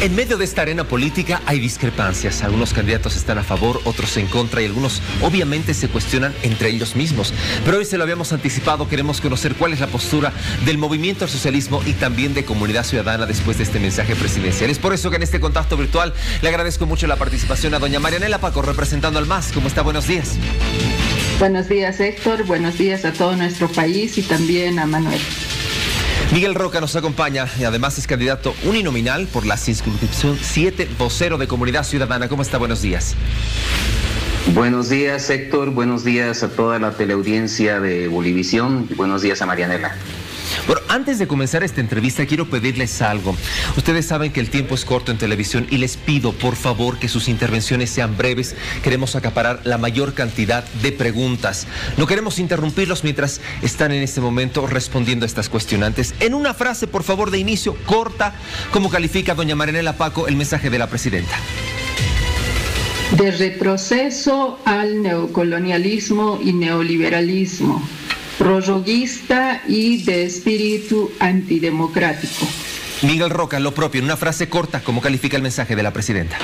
En medio de esta arena política hay discrepancias. Algunos candidatos están a favor, otros en contra y algunos obviamente se cuestionan entre ellos mismos. Pero hoy se lo habíamos anticipado, queremos conocer cuál es la postura del Movimiento al Socialismo y también de Comunidad Ciudadana después de este mensaje presidencial. Es por eso que en este contacto virtual le agradezco mucho la participación a doña Marianela Paco, representando al MAS. ¿Cómo está? Buenos días. Buenos días, Héctor. Buenos días a todo nuestro país y también a Manuel. Miguel Roca nos acompaña y además es candidato uninominal por la circunscripción 7, vocero de Comunidad Ciudadana. ¿Cómo está? Buenos días. Buenos días, Héctor. Buenos días a toda la teleaudiencia de Bolivisión. Buenos días a Marianela. Bueno, antes de comenzar esta entrevista quiero pedirles algo. Ustedes saben que el tiempo es corto en televisión y les pido por favor que sus intervenciones sean breves. Queremos acaparar la mayor cantidad de preguntas. No queremos interrumpirlos mientras están en este momento respondiendo a estas cuestionantes. En una frase, por favor, de inicio, corta, ¿cómo califica doña Marianela Paco el mensaje de la presidenta? De retroceso al neocolonialismo y neoliberalismo, prorroguista y de espíritu antidemocrático. Miguel Roca, lo propio, en una frase corta, ¿cómo califica el mensaje de la presidenta?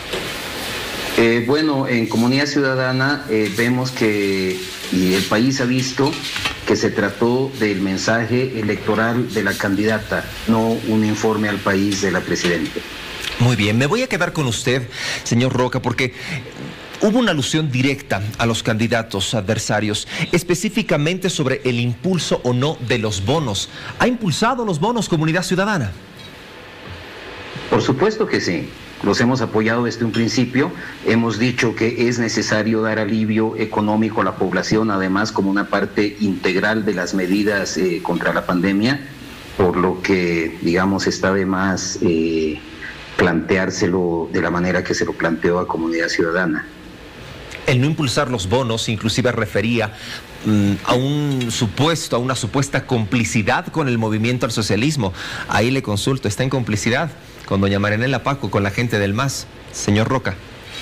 Bueno, en Comunidad Ciudadana vemos que, y el país ha visto, que se trató del mensaje electoral de la candidata, no un informe al país de la presidenta. Muy bien, me voy a quedar con usted, señor Roca, porque hubo una alusión directa a los candidatos adversarios, específicamente sobre el impulso o no de los bonos. ¿Ha impulsado los bonos Comunidad Ciudadana? Por supuesto que sí. Los hemos apoyado desde un principio. Hemos dicho que es necesario dar alivio económico a la población, además como una parte integral de las medidas contra la pandemia, por lo que, digamos, está de más planteárselo de la manera que se lo planteó a Comunidad Ciudadana. El no impulsar los bonos inclusive refería a una supuesta complicidad con el Movimiento al Socialismo. Ahí le consulto, ¿está en complicidad con doña Marianela Paco, con la gente del MAS, señor Roca?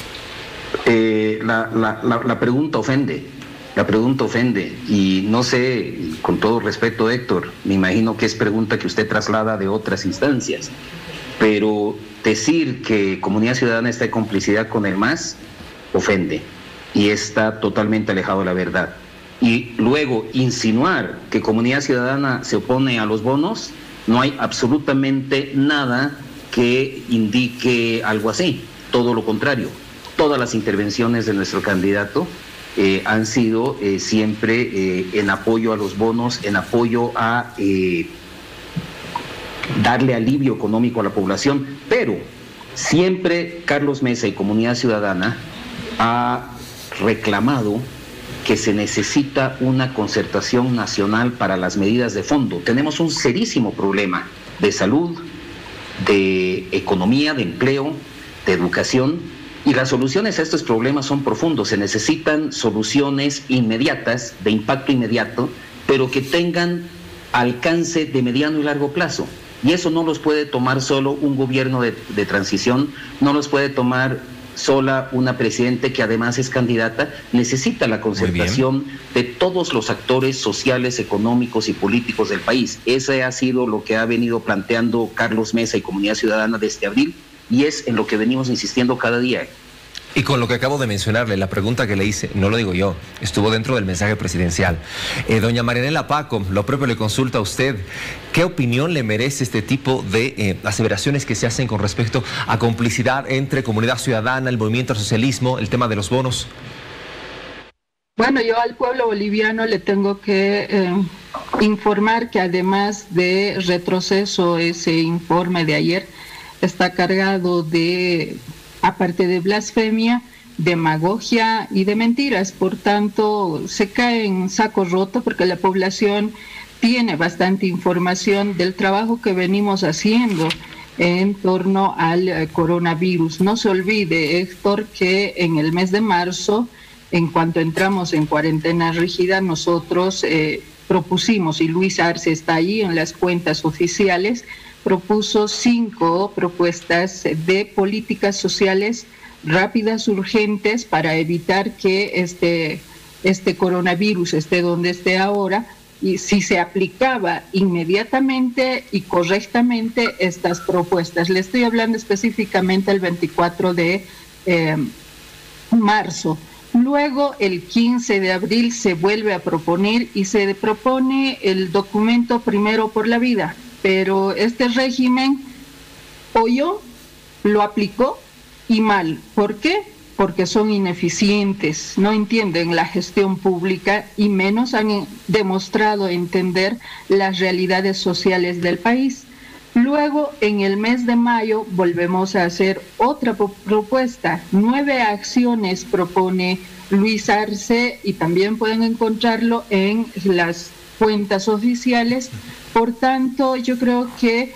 La pregunta ofende. La pregunta ofende y no sé, con todo respeto, Héctor, me imagino que es pregunta que usted traslada de otras instancias, pero decir que Comunidad Ciudadana está en complicidad con el MAS ofende y está totalmente alejado de la verdad. Y luego insinuar que Comunidad Ciudadana se opone a los bonos, no hay absolutamente nada que indique algo así, todo lo contrario. Todas las intervenciones de nuestro candidato han sido siempre en apoyo a los bonos, en apoyo a darle alivio económico a la población, pero siempre Carlos Mesa y Comunidad Ciudadana ha reclamado que se necesita una concertación nacional para las medidas de fondo. Tenemos un serísimo problema de salud, de economía, de empleo, de educación, y las soluciones a estos problemas son profundos. Se necesitan soluciones inmediatas, de impacto inmediato, pero que tengan alcance de mediano y largo plazo. Y eso no los puede tomar solo un gobierno de transición, no los puede tomar sola una presidenta que además es candidata. Necesita la concertación de todos los actores sociales, económicos y políticos del país. Ese ha sido lo que ha venido planteando Carlos Mesa y Comunidad Ciudadana desde abril y es en lo que venimos insistiendo cada día. Y con lo que acabo de mencionarle, la pregunta que le hice, no lo digo yo, estuvo dentro del mensaje presidencial. Doña Marianela Paco, lo propio le consulta a usted, ¿qué opinión le merece este tipo de aseveraciones que se hacen con respecto a complicidad entre Comunidad Ciudadana, el Movimiento al Socialismo, el tema de los bonos? Bueno, yo al pueblo boliviano le tengo que informar que además de retroceso, ese informe de ayer está cargado de, aparte de blasfemia, demagogia y de mentiras. Por tanto, se cae en saco roto porque la población tiene bastante información del trabajo que venimos haciendo en torno al coronavirus. No se olvide, Héctor, que en el mes de marzo, en cuanto entramos en cuarentena rígida, nosotros propusimos, y Luis Arce está ahí en las cuentas oficiales, propuso 5 propuestas de políticas sociales rápidas, urgentes, para evitar que este coronavirus esté donde esté ahora, y si se aplicaba inmediatamente y correctamente estas propuestas. Le estoy hablando específicamente el 24 de marzo. Luego, el 15 de abril se vuelve a proponer y se propone el documento Primero por la Vida, pero este régimen oyó, lo aplicó y mal. ¿Por qué? Porque son ineficientes, no entienden la gestión pública y menos han demostrado entender las realidades sociales del país. Luego, en el mes de mayo, volvemos a hacer otra propuesta. 9 acciones propone Luis Arce y también pueden encontrarlo en las cuentas oficiales. Por tanto, yo creo que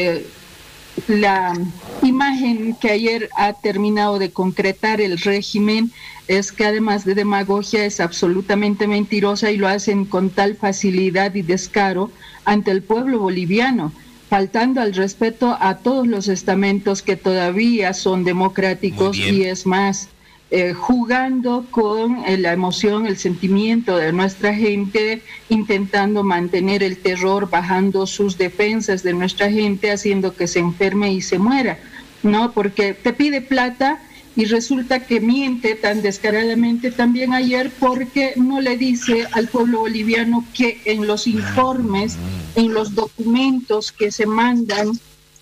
la imagen que ayer ha terminado de concretar el régimen es que además de demagogia es absolutamente mentirosa y lo hacen con tal facilidad y descaro ante el pueblo boliviano, faltando al respeto a todos los estamentos que todavía son democráticos y es más, jugando con la emoción, el sentimiento de nuestra gente, intentando mantener el terror, bajando sus defensas de nuestra gente, haciendo que se enferme y se muera, ¿no? Porque te pide plata y resulta que miente tan descaradamente también ayer porque no le dice al pueblo boliviano que en los informes, en los documentos que se mandan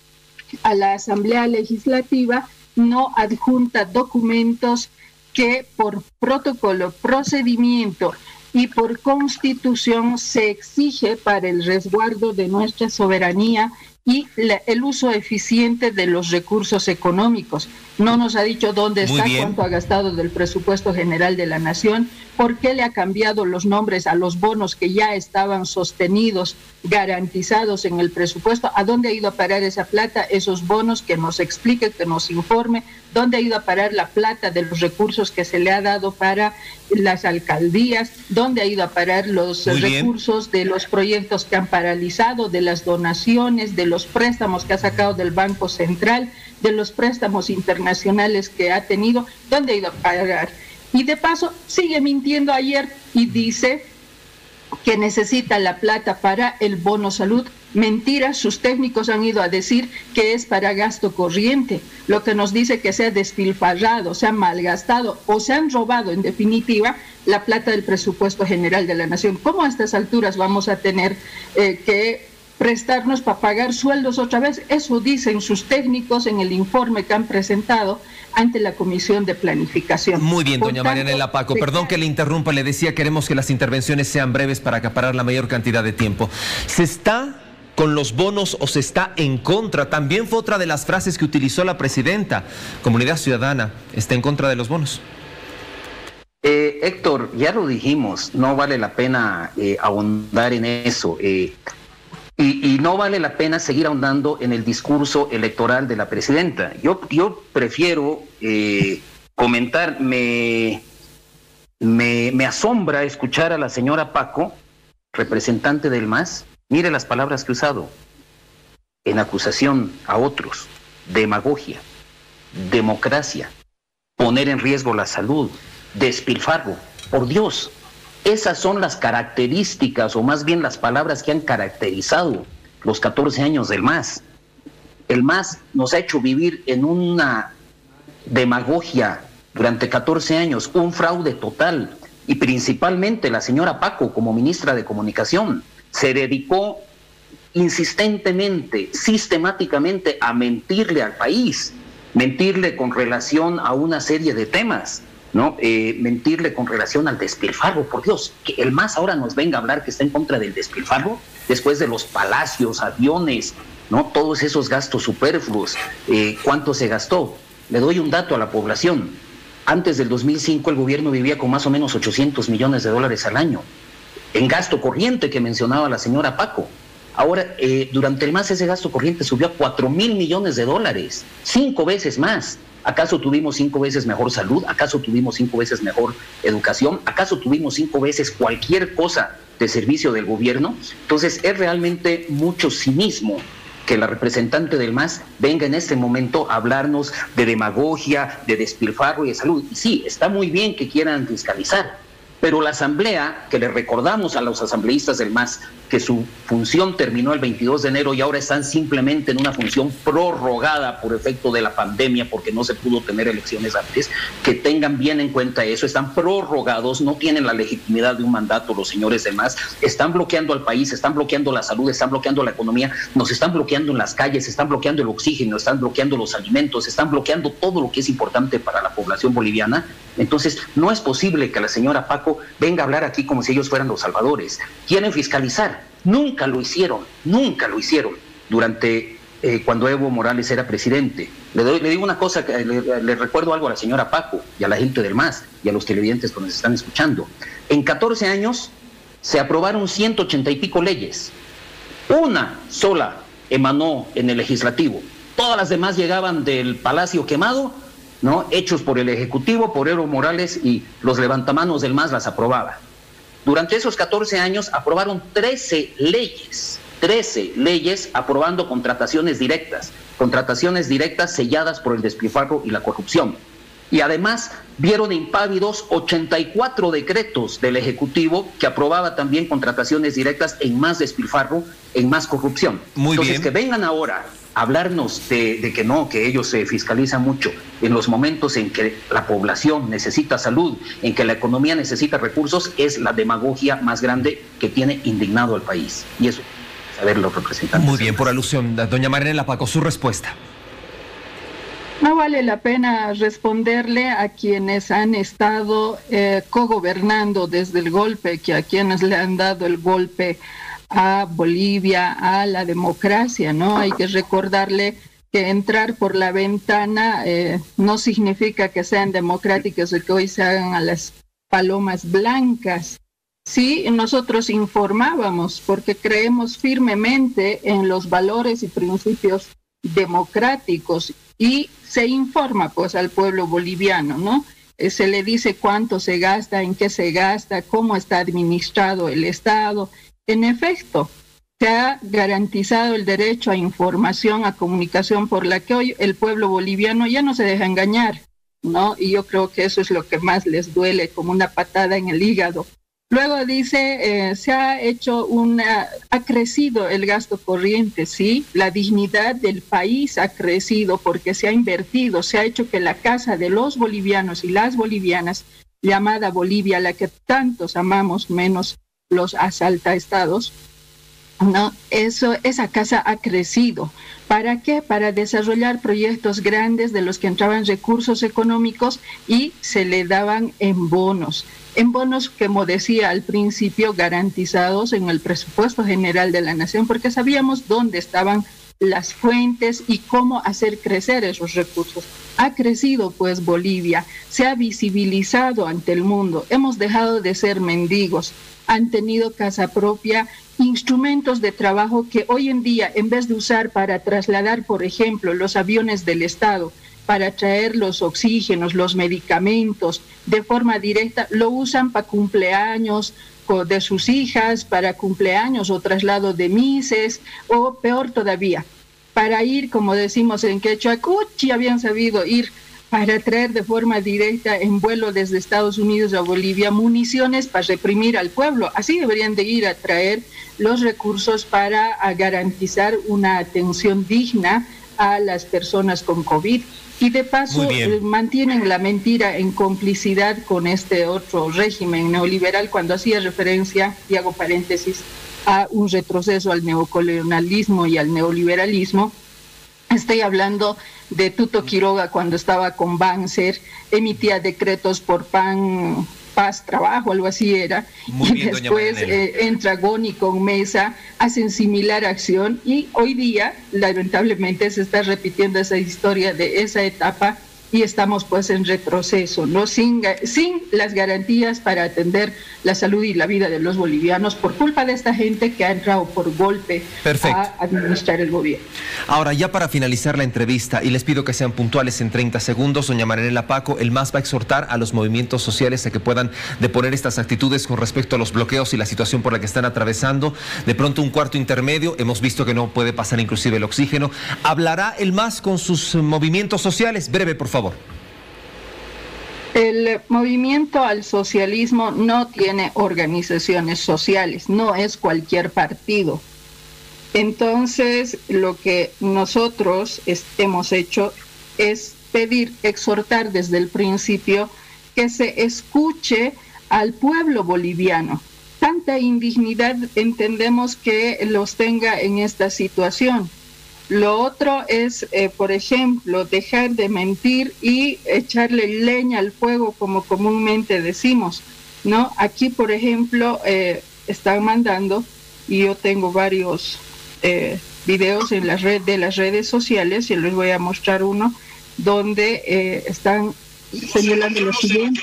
a la Asamblea Legislativa, no adjunta documentos que por protocolo, procedimiento y por constitución se exige para el resguardo de nuestra soberanía y el uso eficiente de los recursos económicos. No nos ha dicho dónde está, cuánto ha gastado del presupuesto general de la nación, por qué le ha cambiado los nombres a los bonos que ya estaban sostenidos, garantizados en el presupuesto, a dónde ha ido a parar esa plata, esos bonos, que nos explique, que nos informe, dónde ha ido a parar la plata de los recursos que se le ha dado para las alcaldías, dónde ha ido a parar los recursos de los proyectos que han paralizado, de las donaciones, de los préstamos que ha sacado del Banco Central, de los préstamos internacionales que ha tenido, dónde ha ido a parar. Y de paso sigue mintiendo ayer y dice que necesita la plata para el bono salud. Mentira, sus técnicos han ido a decir que es para gasto corriente, lo que nos dice que se ha despilfarrado, se ha malgastado o se han robado, en definitiva, la plata del presupuesto general de la nación. ¿Cómo a estas alturas vamos a tener que prestarnos para pagar sueldos otra vez? Eso dicen sus técnicos en el informe que han presentado ante la Comisión de Planificación. Muy bien, doña Marianela Paco, perdón que le interrumpa, le decía, queremos que las intervenciones sean breves para acaparar la mayor cantidad de tiempo. ¿Se está con los bonos o se está en contra? También fue otra de las frases que utilizó la presidenta. Comunidad Ciudadana está en contra de los bonos. Héctor, ya lo dijimos, no vale la pena ahondar en eso. Y no vale la pena seguir ahondando en el discurso electoral de la presidenta. Yo prefiero comentar, me asombra escuchar a la señora Paco, representante del MAS, mire las palabras que ha usado, en acusación a otros, demagogia, democracia, poner en riesgo la salud, despilfarro, por Dios. Esas son las características, o más bien las palabras que han caracterizado los 14 años del MAS. El MAS nos ha hecho vivir en una demagogia durante 14 años, un fraude total, y principalmente la señora Paco, como ministra de Comunicación, se dedicó insistentemente, sistemáticamente a mentirle al país, mentirle con relación a una serie de temas, ¿no? Mentirle con relación al despilfarro. Por Dios, que el MAS ahora nos venga a hablar que está en contra del despilfarro, después de los palacios, aviones, ¿no? Todos esos gastos superfluos. ¿Cuánto se gastó? Le doy un dato a la población. Antes del 2005 el gobierno vivía con más o menos 800 millones de dólares al año en gasto corriente que mencionaba la señora Paco. Ahora, durante el MAS ese gasto corriente subió a 4,000 millones de dólares, 5 veces más. ¿Acaso tuvimos 5 veces mejor salud? ¿Acaso tuvimos 5 veces mejor educación? ¿Acaso tuvimos 5 veces cualquier cosa de servicio del gobierno? Entonces es realmente mucho cinismo que la representante del MAS venga en este momento a hablarnos de demagogia, de despilfarro y de salud. Y sí, está muy bien que quieran fiscalizar, Pero la asamblea, que le recordamos a los asambleístas del MAS que su función terminó el 22 de enero y ahora están simplemente en una función prorrogada por efecto de la pandemia, porque no se pudo tener elecciones antes, que tengan bien en cuenta eso, están prorrogados, no tienen la legitimidad de un mandato los señores del MAS, están bloqueando al país, están bloqueando la salud, están bloqueando la economía, nos están bloqueando en las calles, están bloqueando el oxígeno, están bloqueando los alimentos, están bloqueando todo lo que es importante para la población boliviana. Entonces, no es posible que la señora Paco venga a hablar aquí como si ellos fueran los salvadores. Quieren fiscalizar. Nunca lo hicieron durante cuando Evo Morales era presidente. Le digo una cosa, le recuerdo algo a la señora Paco y a la gente del MAS y a los televidentes que nos están escuchando. En 14 años se aprobaron 180 y pico leyes. Una sola emanó en el legislativo. Todas las demás llegaban del Palacio Quemado, ¿no? Hechos por el Ejecutivo, por Evo Morales, y los levantamanos del MAS las aprobaba. Durante esos 14 años aprobaron 13 leyes aprobando contrataciones directas selladas por el despilfarro y la corrupción. Y además vieron impávidos 84 decretos del Ejecutivo que aprobaba también contrataciones directas en más despilfarro, en más corrupción. Entonces, que vengan ahora a hablarnos de que no, que ellos se fiscalizan mucho en los momentos en que la población necesita salud, en que la economía necesita recursos, es la demagogia más grande que tiene indignado al país. Y eso, saber los representantes. Muy bien, por alusión, doña Marinela Paco, su respuesta. No vale la pena responderle a quienes han estado cogobernando desde el golpe, que a quienes le han dado el golpe a Bolivia, a la democracia, ¿no? Hay que recordarle que entrar por la ventana no significa que sean democráticos o que hoy se hagan a las palomas blancas. Sí, nosotros informábamos porque creemos firmemente en los valores y principios democráticos y se informa pues al pueblo boliviano, ¿no? Se le dice cuánto se gasta, en qué se gasta, cómo está administrado el Estado. En efecto, se ha garantizado el derecho a información, a comunicación, por la que hoy el pueblo boliviano ya no se deja engañar, ¿no? Y yo creo que eso es lo que más les duele, como una patada en el hígado. Luego dice, ha crecido el gasto corriente, ¿sí? La dignidad del país ha crecido porque se ha invertido, se ha hecho que la casa de los bolivianos y las bolivianas, llamada Bolivia, la que tantos amamos, menos los asaltaestados, ¿no? Esa casa ha crecido. ¿Para qué? Para desarrollar proyectos grandes de los que entraban recursos económicos y se le daban en bonos, como decía al principio, garantizados en el presupuesto general de la nación, porque sabíamos dónde estaban las fuentes y cómo hacer crecer esos recursos. Ha crecido pues Bolivia, se ha visibilizado ante el mundo, hemos dejado de ser mendigos, han tenido casa propia, instrumentos de trabajo que hoy en día, en vez de usar para trasladar, por ejemplo, los aviones del Estado, para traer los oxígenos, los medicamentos de forma directa, lo usan para cumpleaños de sus hijas, para cumpleaños o traslado de mises, o peor todavía, para ir, como decimos en quechua, cuchi, habían sabido ir para traer de forma directa en vuelo desde Estados Unidos a Bolivia municiones para reprimir al pueblo. Así deberían de ir a traer los recursos para garantizar una atención digna a las personas con COVID. Y de paso mantienen la mentira en complicidad con este otro régimen neoliberal, cuando hacía referencia, y hago paréntesis, a un retroceso al neocolonialismo y al neoliberalismo. Estoy hablando de Tuto Quiroga cuando estaba con Banzer, emitía decretos por pan, paz, trabajo, algo así era. Muy bien, y después entra Goni con Mesa, hacen similar acción y hoy día, lamentablemente, se está repitiendo esa historia de esa etapa y estamos pues en retroceso, ¿no? Sin las garantías para atender la salud y la vida de los bolivianos por culpa de esta gente que ha entrado por golpe a administrar el gobierno. Ahora, ya para finalizar la entrevista, y les pido que sean puntuales en 30 segundos, doña Marinela Paco, el MAS va a exhortar a los movimientos sociales a que puedan deponer estas actitudes con respecto a los bloqueos y la situación por la que están atravesando. De pronto un cuarto intermedio, hemos visto que no puede pasar inclusive el oxígeno. ¿Hablará el MAS con sus movimientos sociales? Breve, por favor. El movimiento al socialismo no tiene organizaciones sociales, no es cualquier partido. Entonces, lo que nosotros hemos hecho es pedir, exhortar desde el principio que se escuche al pueblo boliviano. Tanta indignidad entendemos que los tenga en esta situación. Lo otro es, por ejemplo, dejar de mentir y echarle leña al fuego, como comúnmente decimos, ¿no? Aquí, por ejemplo, están mandando, y yo tengo varios videos en las redes sociales, y les voy a mostrar uno, donde están señalando lo siguiente.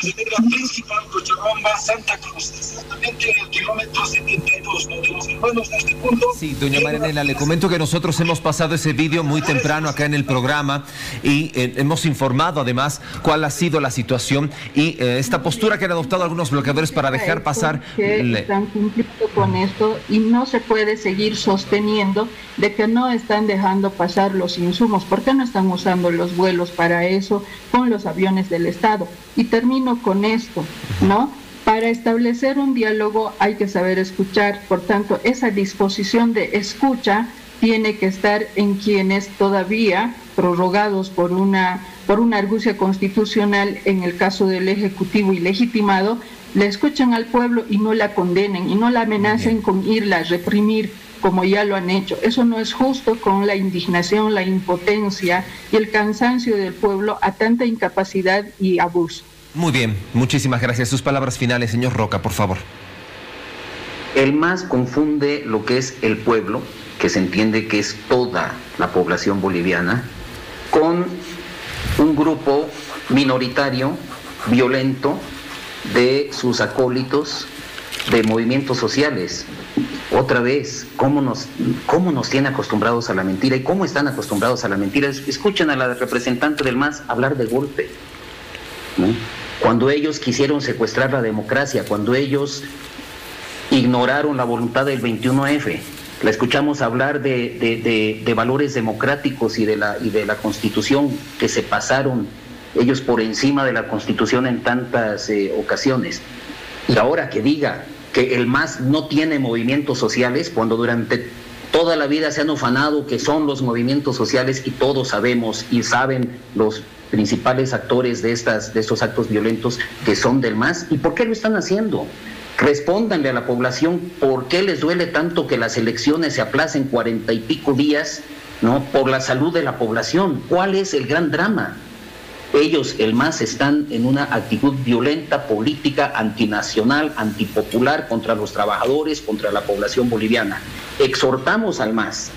Sí, doña Marianela, le comento que nosotros hemos pasado ese vídeo muy temprano acá en el programa y hemos informado además cuál ha sido la situación y esta postura que han adoptado algunos bloqueadores para dejar pasar. Están cumpliendo con esto y no se puede seguir sosteniendo de que no están dejando pasar los insumos. ¿Por qué no están usando los vuelos para eso con los aviones del Estado? Y termino con esto, ¿no? Para establecer un diálogo hay que saber escuchar, por tanto, esa disposición de escucha tiene que estar en quienes todavía, prorrogados por una argucia constitucional, en el caso del Ejecutivo ilegitimado, le escuchen al pueblo y no la condenen y no la amenacen con irla a reprimir, como ya lo han hecho. Eso no es justo con la indignación, la impotencia y el cansancio del pueblo a tanta incapacidad y abuso. Muy bien, muchísimas gracias. Sus palabras finales, señor Roca, por favor. El MAS confunde lo que es el pueblo, que se entiende que es toda la población boliviana, con un grupo minoritario, violento, de sus acólitos, de movimientos sociales. Otra vez, ¿cómo nos tiene acostumbrados a la mentira y cómo están acostumbrados a la mentira? Escuchen a la representante del MAS hablar de golpe, ¿no? Cuando ellos quisieron secuestrar la democracia, cuando ellos ignoraron la voluntad del 21F, la escuchamos hablar de valores democráticos y de la Constitución, que se pasaron ellos por encima de la Constitución en tantas ocasiones. Y ahora que diga que el MAS no tiene movimientos sociales, cuando durante toda la vida se han ufanado que son los movimientos sociales, y todos sabemos y saben los principales actores de estos actos violentos que son del MAS. ¿Y por qué lo están haciendo? Respóndanle a la población por qué les duele tanto que las elecciones se aplacen 40 y pico días, ¿no? Por la salud de la población. ¿Cuál es el gran drama? Ellos, el MAS, están en una actitud violenta, política, antinacional, antipopular contra los trabajadores, contra la población boliviana. Exhortamos al MAS,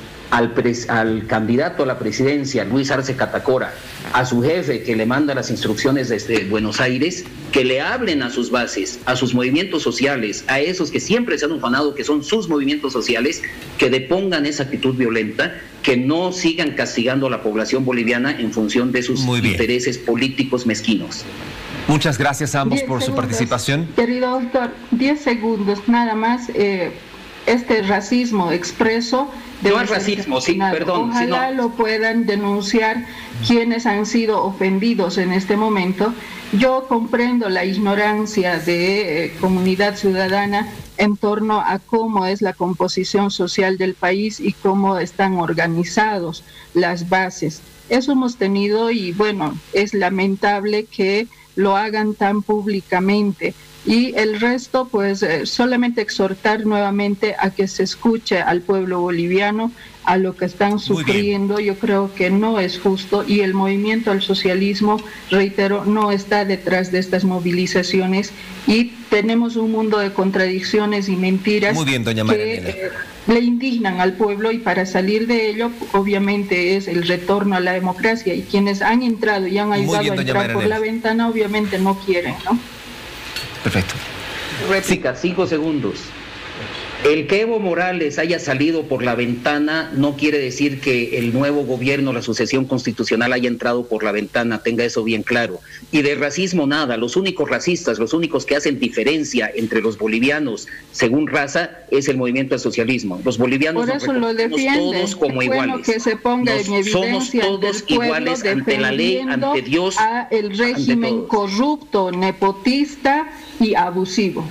al candidato a la presidencia, Luis Arce Catacora, a su jefe que le manda las instrucciones desde Buenos Aires, que le hablen a sus bases, a sus movimientos sociales, a esos que siempre se han ufanado que son sus movimientos sociales, que depongan esa actitud violenta, que no sigan castigando a la población boliviana en función de sus intereses políticos mezquinos. Muchas gracias a ambos por su participación. Querido doctor, 10 segundos nada más. Este racismo expreso... No es racismo, sí, perdón. Ojalá lo puedan denunciar quienes han sido ofendidos en este momento. Yo comprendo la ignorancia de comunidad ciudadana en torno a cómo es la composición social del país y cómo están organizados las bases. Eso hemos tenido y bueno, es lamentable que lo hagan tan públicamente. Y el resto, pues solamente exhortar nuevamente a que se escuche al pueblo boliviano, a lo que están sufriendo. Yo creo que no es justo y el movimiento al socialismo, reitero, no está detrás de estas movilizaciones y tenemos un mundo de contradicciones y mentiras que le indignan al pueblo, y para salir de ello obviamente es el retorno a la democracia, y quienes han entrado y han ayudado a entrar por la ventana obviamente no quieren, ¿no? Perfecto. Réplica, 5 segundos. El que Evo Morales haya salido por la ventana no quiere decir que el nuevo gobierno, la sucesión constitucional, haya entrado por la ventana, tenga eso bien claro. Y de racismo nada, los únicos racistas, los únicos que hacen diferencia entre los bolivianos según raza es el movimiento al socialismo. Los bolivianos por eso lo defiende, todos como iguales. Bueno que se ponga en evidencia, somos todos iguales ante la ley, ante Dios, a el régimen corrupto, nepotista y abusivo.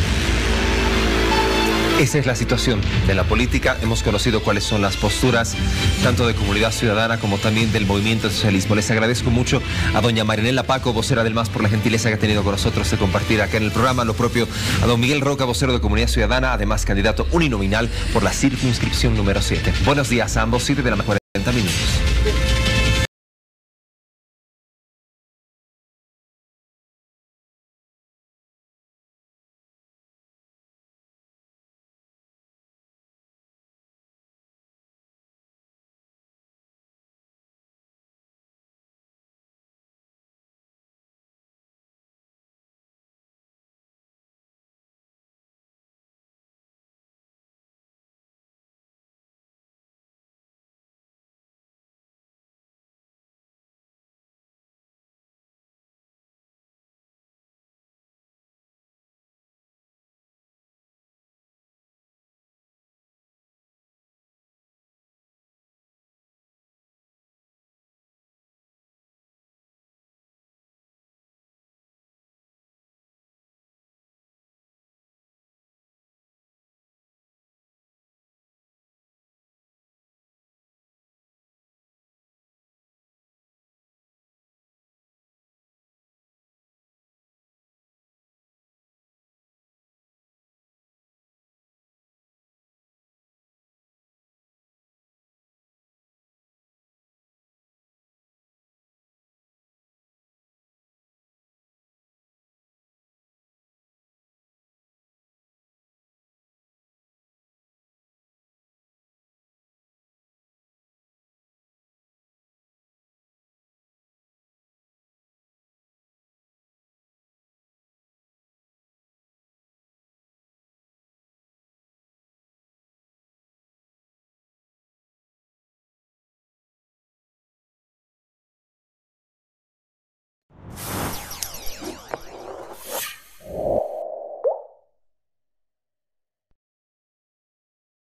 Esa es la situación de la política. Hemos conocido cuáles son las posturas tanto de Comunidad Ciudadana como también del Movimiento Socialismo. Les agradezco mucho a doña Marinela Paco, vocera del MAS, por la gentileza que ha tenido con nosotros de compartir acá en el programa. Lo propio a don Miguel Roca, vocero de Comunidad Ciudadana, además candidato uninominal por la circunscripción número 7. Buenos días a ambos, 7 de la mañana, 40 minutos.